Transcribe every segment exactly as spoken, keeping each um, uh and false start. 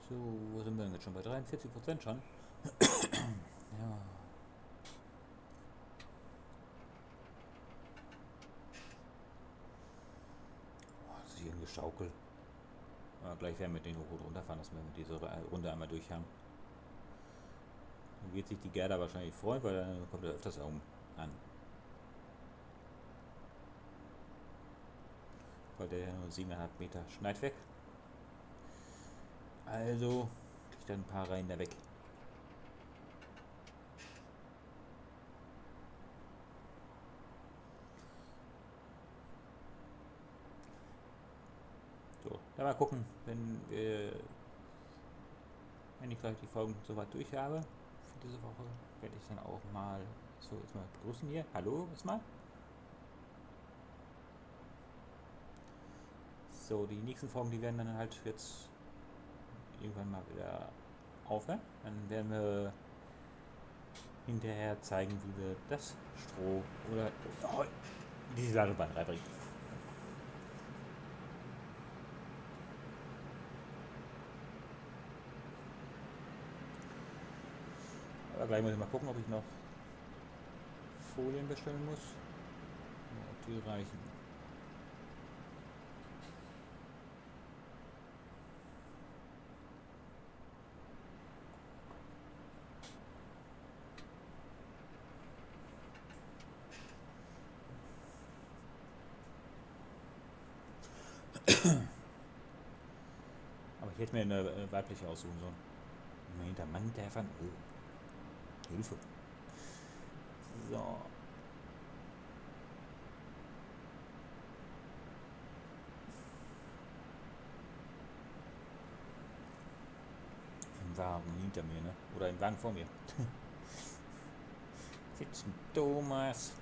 So, wo sind wir denn jetzt schon? Bei dreiundvierzig Prozent schon? Ja. Oh, das ist hier ein Geschaukel. Ja, gleich werden wir den hoch und runter fahren, dass wir diese Runde einmal durch haben. Dann wird sich die Gerda wahrscheinlich freuen, weil dann kommt er öfters um an. Weil der ja nur siebeneinhalb Meter schneit weg. Also kriegt er ein paar Reihen da weg. So, dann mal gucken, wenn, wir, wenn ich gleich die Folgen soweit durch habe für diese Woche, werde ich dann auch mal so jetzt mal begrüßen hier. Hallo, erstmal. So, die nächsten Folgen, die werden dann halt jetzt irgendwann mal wieder aufhören. Dann werden wir hinterher zeigen, wie wir das Stroh oder oh, diese Ladebahn reinbringen. Aber gleich muss ich mal gucken, ob ich noch Folien bestellen muss. Ob die reichen. Aber ich hätte mir eine äh, weibliche aussuchen sollen. Immer hinter Mann der Fan. Oh. Hilfe. So. Ein Wagen hinter mir, ne? Oder ein Wagen vor mir. Sitzt ein Thomas.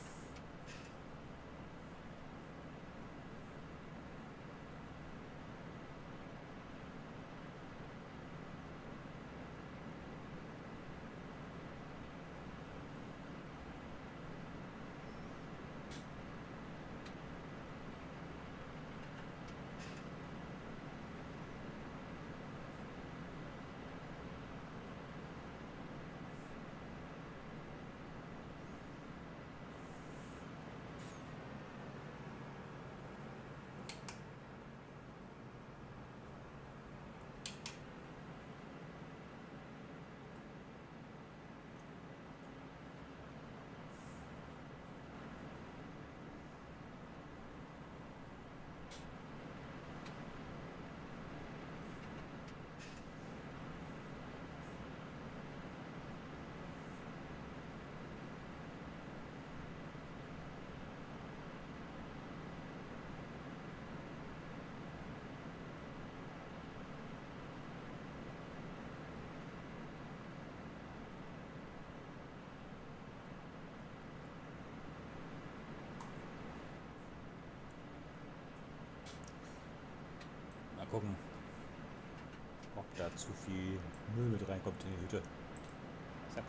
Mal gucken, ob da zu viel Müll mit reinkommt in die Hütte. Zack.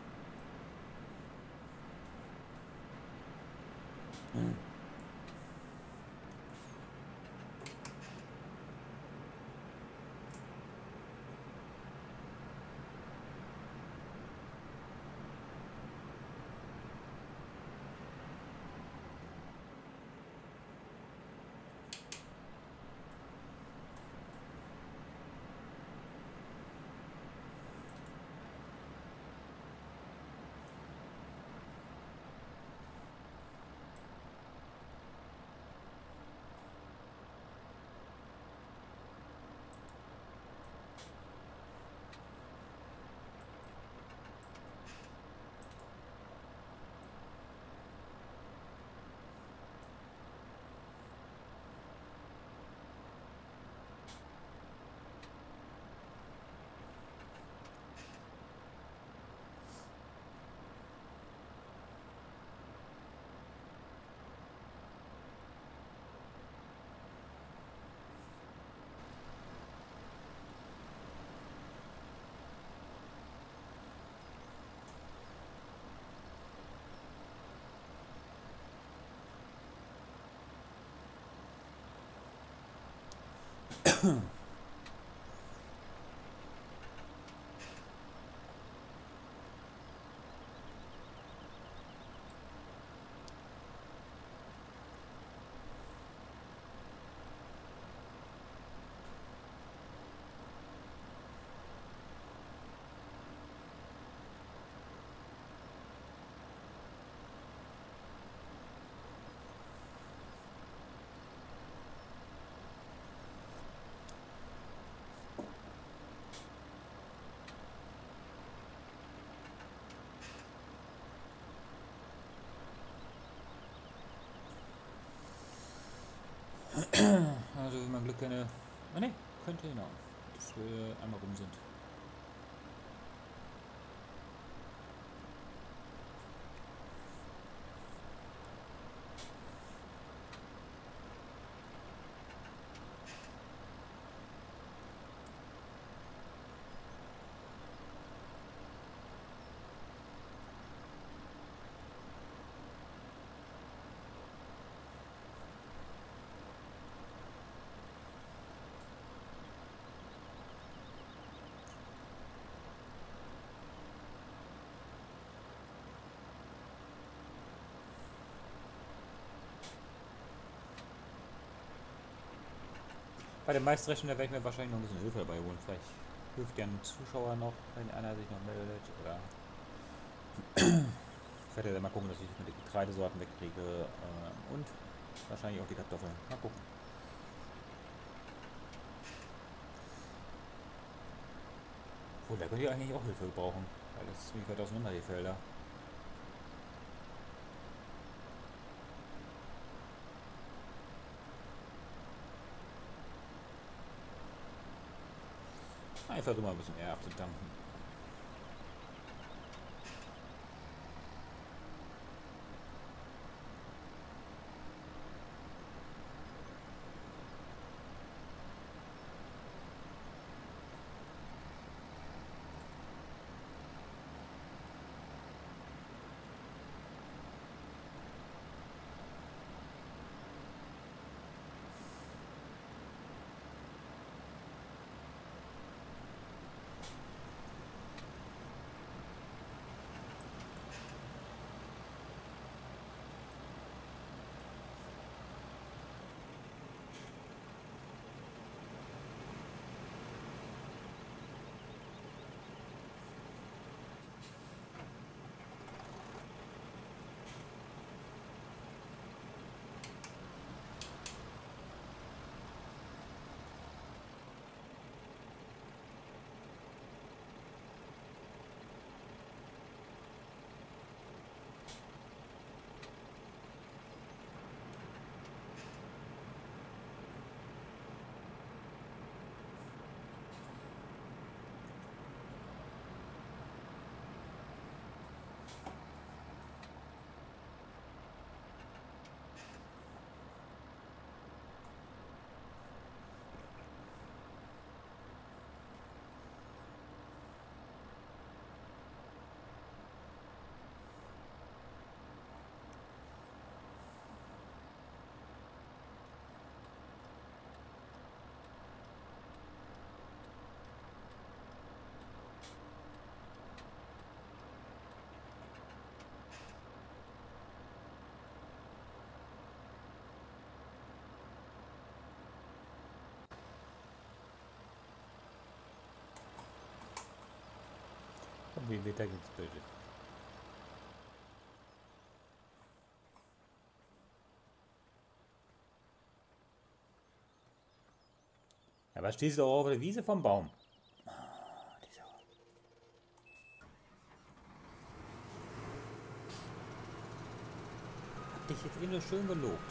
Hm. zum Glück keine... Ah ne, könnte genau. Dass wir einmal rum sind. Bei den Meisterrechten, da werde ich mir wahrscheinlich noch ein bisschen Hilfe dabei holen. Vielleicht hilft ja ein Zuschauer noch, wenn einer sich noch meldet. Oder ich werde ja mal gucken, dass ich mit den Getreidesorten wegkriege. Ähm, und wahrscheinlich auch die Kartoffeln. Mal gucken. Oh, da könnte ich eigentlich auch Hilfe brauchen. Weil das ist ziemlich weit auseinander, die Felder. Einfach immer ein bisschen eher abzudampfen. Und wie Wetter geht's bitte? Ja, was stehst du doch auf der Wiese vom Baum? Ah, dieser. Hab dich jetzt eben so schön gelobt.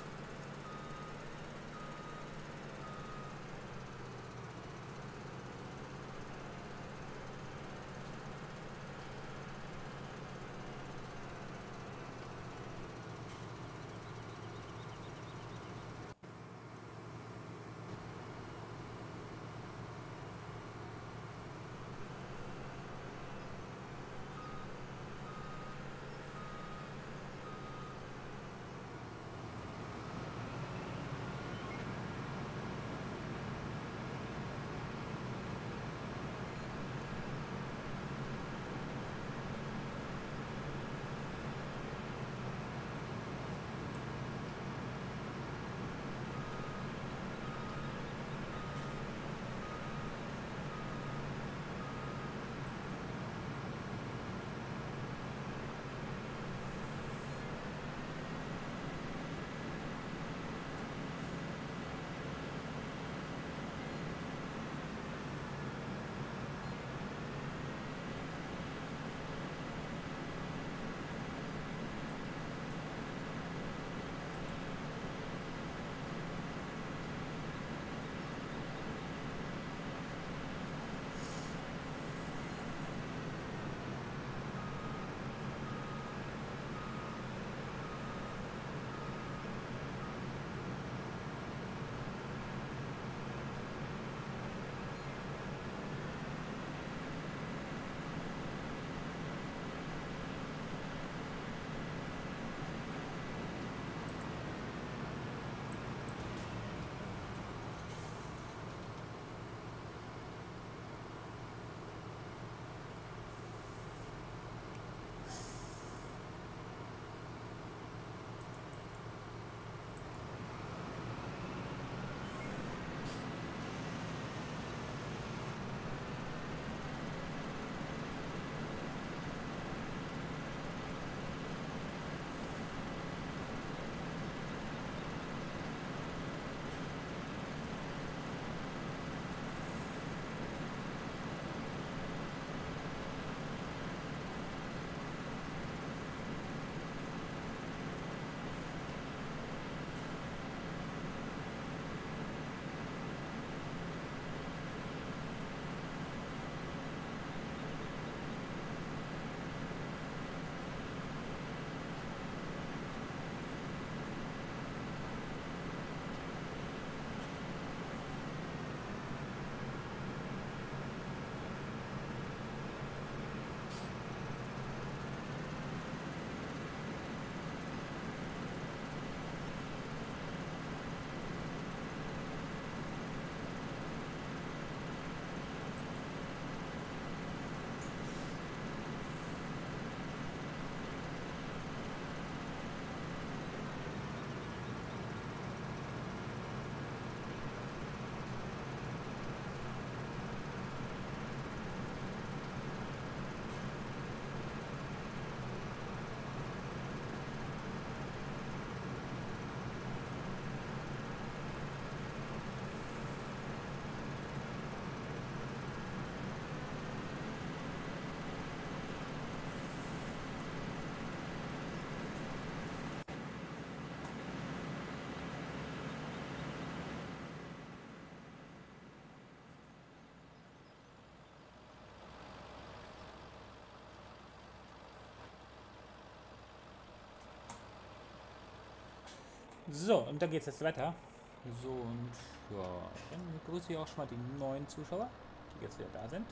So, und dann geht's jetzt weiter. So, und ja, dann begrüße ich auch schon mal die neuen Zuschauer, die jetzt wieder da sind.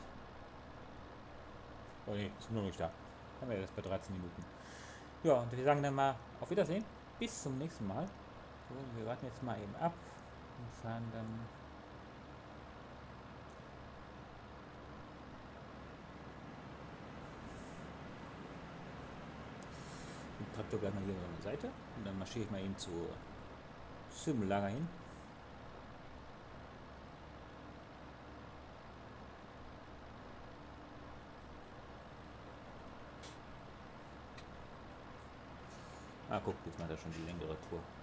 Oh ne, sind nur nicht da. Haben wir jetzt bei dreizehn Minuten. Ja, und wir sagen dann mal auf Wiedersehen. Bis zum nächsten Mal. So, wir warten jetzt mal eben ab und fahren dann. Den Traktor gleich mal hier an der Seite. Und dann marschiere ich mal eben zu Simlager hin. Ah, guck, jetzt macht er schon die längere Tour.